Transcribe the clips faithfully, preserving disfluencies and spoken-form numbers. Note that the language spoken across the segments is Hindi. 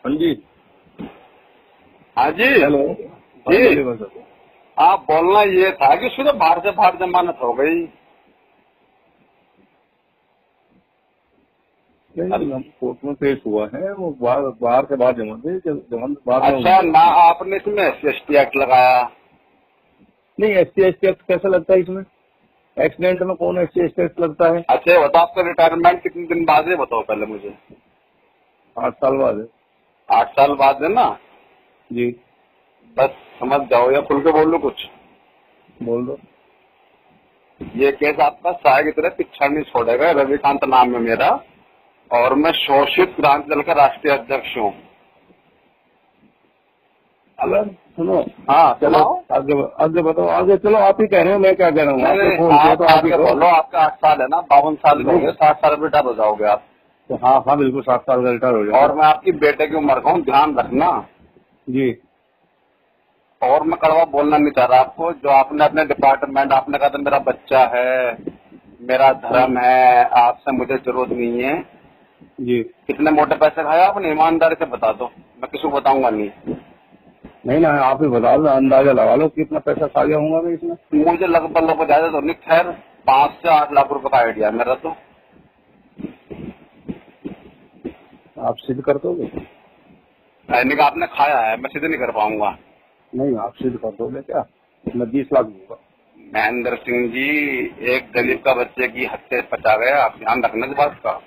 हाँ जी। हाँ जी। हेलो जी। आप बोलना ये था कि उसकी तो बाहर से बाहर जमानत हो गई। नहीं, कोर्ट में पेश हुआ है, वो बाहर बाहर से बाहर जमानत है, जमानत बाहर में। अच्छा, ना आपने इसमें S C S T act लगाया? नहीं, S C S T act कैसा लगता है इसमें? एक्सीडेंट में कौन S C S T act लगता है? अच्छा, ये बताओ आपका रिटायरमेंट कितने दिन बाद है, बताओ पहले मुझे। आठ साल बाद है। आठ साल बाद है ना जी। बस समझ जाओ, या खुल के बोल लो कुछ। बोल दो। ये केस आपका साय की तरह पिछड़ नहीं छोड़ेगा। रविकांत नाम है मेरा और मैं शोषित क्रांति दल का राष्ट्रीय अध्यक्ष हूँ। अगर सुनो, हाँ चलो आगे आगे बताओ, आगे चलो। आप ही कह रहे हो, मैं क्या कह रहा हूँ? आपने फोन किया तो आप ही बोलो। आपका आठ साल है ना, बावन साल हो गए, साठ साल रिटायर हो जाओगे आप। तो हाँ हाँ बिल्कुल, सात साल का रिटायर हो जाएगा। और मैं आपकी बेटे की उम्र का हूँ, ध्यान रखना जी। और मैं कड़वा बोलना नहीं चाह रहा आपको। जो आपने अपने डिपार्टमेंट, आपने कहा था मेरा बच्चा है, मेरा धर्म है, आपसे मुझे जरूरत नहीं है जी। कितने मोटे पैसे खाए आपने, ईमानदारी से बता दो, मैं किसी को बताऊंगा नहीं। नहीं ना, आप ही बता दो, अंदाजा लगा लो कितना पैसा खा गया हूँ मैं इसमें। मुझे लगभग लगभग ज्यादा तो नहीं, खैर पाँच से आठ लाख रुपए का आइडिया मेरा। तो आप सिद्ध कर दोगे? कहने का आपने खाया है, मैं सीधे नहीं कर पाऊंगा। नहीं, आप सिद्ध कर दोगे क्या? मैं बीस लाख दूंगा। महेंद्र सिंह जी, एक गरीब का बच्चे की हत्या पचा गया, आप ध्यान रखना इस बात का।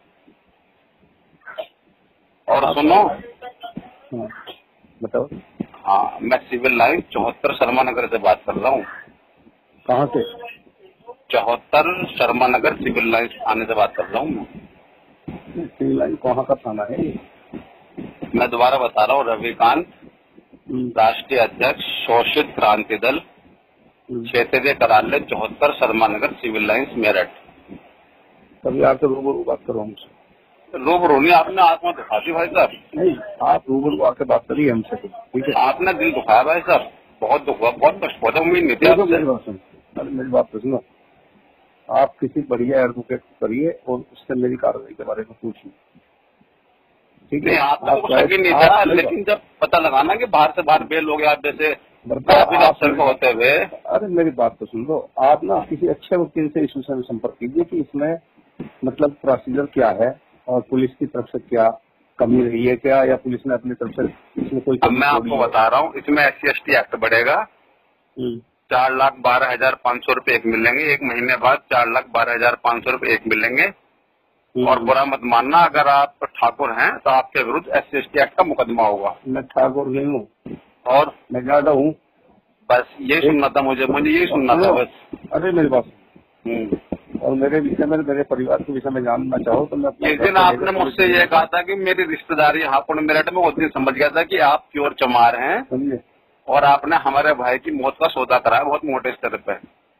और सुनो। हाँ, बताओ। हाँ, मैं सिविल लाइन चौहत्तर शर्मा नगर से बात कर रहा हूँ। कहाँ से? चौहत्तर शर्मा नगर सिविल लाइन थाने से बात कर रहा हूँ मैं। सिविल लाइन कहाँ का थाना है ये? मैं दोबारा बता रहा हूँ, रविकांत, राष्ट्रीय अध्यक्ष, शोषित क्रांति दल, क्षेत्रीय कार्यालय चौहत्तर शर्मा नगर सिविल लाइन्स मेरठ। कभी आके रूबरू बात करो हमसे। रूबरू नहीं, आपने आत्मा दुखा दी भाई साहब। नहीं, आप रूबरू आके बात करिए हमसे, ठीक है? आपने दिल दुखाया भाई साहब, बहुत दुख हुआ, बहुत कष्ट हुआ था, उम्मीद नहीं थी देखो आपसे। मेरी बात सुनो, अरे मेरी बात तो सुनो। आप किसी बढ़िया एडवोकेट को करिए और उससे मेरी कार्रवाई के बारे में पूछिए, ठीक है? आपने तो कुछ नहीं था, लेकिन जब पता लगा ना कि बाहर से बाहर बेल हो गया, आप जैसे अफसर को होते हुए। अरे मेरी बात तो सुन लो, आप ना किसी अच्छे वकील से इस विषय में संपर्क कीजिए कि इसमें मतलब प्रोसीजर क्या है और पुलिस की तरफ से क्या कमी रही है क्या, या पुलिस ने अपनी तरफ से इसमें कोई। अब मैं आपको बता रहा हूँ, इसमें S C S T act बढ़ेगा। चार लाख बारह हजार पाँच सौ रूपये एक मिलेंगे, एक महीने बाद चार लाख बारह हजार पाँच सौ रूपये एक मिलेंगे। और बुरा मत मानना, अगर आप ठाकुर हैं तो आपके विरुद्ध S C S T act का मुकदमा होगा। मैं ठाकुर नहीं हूँ और मैं ज्यादा हूँ। बस यही सुनना था मुझे, मुझे यही सुनना था बस। अरे मेरी बात, और मेरे विषय में, मेरे परिवार के विषय में जानना चाहो तो मैं। जिस दिन आपने मुझसे ये कहा था कि मेरी रिश्तेदारी हापुड़ मेरठ में, उस दिन समझ गया था कि आप प्योर चमार हैं, समझे? और आपने हमारे भाई की मौत का सौदा कराया बहुत मोटे स्तर पे।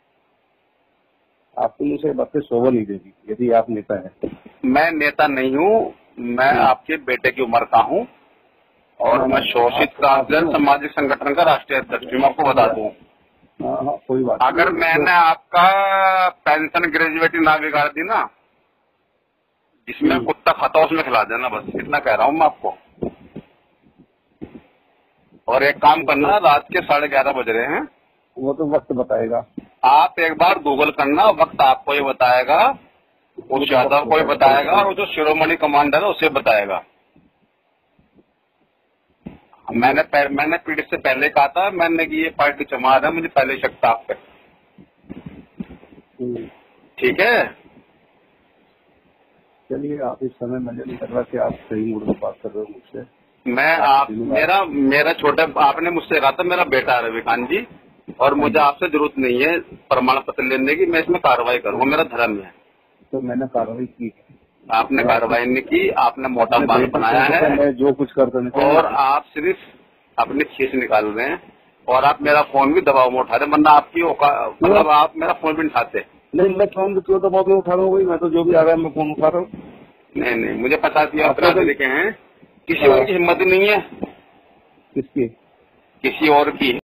आपको मुझे बातें शोभा नहीं देगी यदि आप नेता हैं। मैं नेता नहीं हूँ, मैं आपके बेटे की उम्र का हूँ और मैं शोषित क्रांति दल सामाजिक संगठन का राष्ट्रीय अध्यक्ष हूँ, आपको बता दूँ। हाँ हाँ, कोई बात। अगर मैंने आपका पेंशन ग्रेजुएटी ना बिगाड़ दी ना, जिसमें कुत्ता खाता उसमें खिला देना, बस इतना कह रहा हूँ मैं आपको। और एक काम करना, रात के साढ़े ग्यारह बज रहे हैं। वो तो वक्त बताएगा। आप एक बार गूगल करना, वक्त आपको ही बताएगा, उस यादव को ही बताएगा, और जो शिरोमणि कमांडर है उसे बताएगा। मैंने मैंने पीड़ित से पहले कहा था, मैंने कि ये पार्टी चमार है, मुझे पहले शक था आप पे। ठीक है, चलिए, आप इस समय मुझे नहीं लग रहा कि आप सही मूड में बात कर रहे हो मुझसे। मैं आप मेरा मेरा छोटा, आपने मुझसे कहा था मेरा बेटा है रविकांत जी, और मुझे आपसे जरूरत नहीं है प्रमाण पत्र लेने की, मैं इसमें कार्रवाई करूंगा, मेरा धर्म है। तो मैंने कार्रवाई की। आपने कार्रवाई नहीं की, आपने मोटा बाल बनाया है, मैं जो कुछ करता नहीं, और आप सिर्फ अपनी खींच निकाल रहे हैं, और आप मेरा फोन भी दबाव में उठा रहे, वरना आपकी मतलब आप मेरा फोन भी नहीं उठाते। नहीं, मैं फोन क्यों दबाव में उठा रहा हूँ? मैं तो जो भी आ रहा है मैं फोन उठा रहा हूँ। नहीं नहीं, मुझे पता थी आप लिखे हैं, किसी और की हिम्मत नहीं है, किसकी? किसी और की।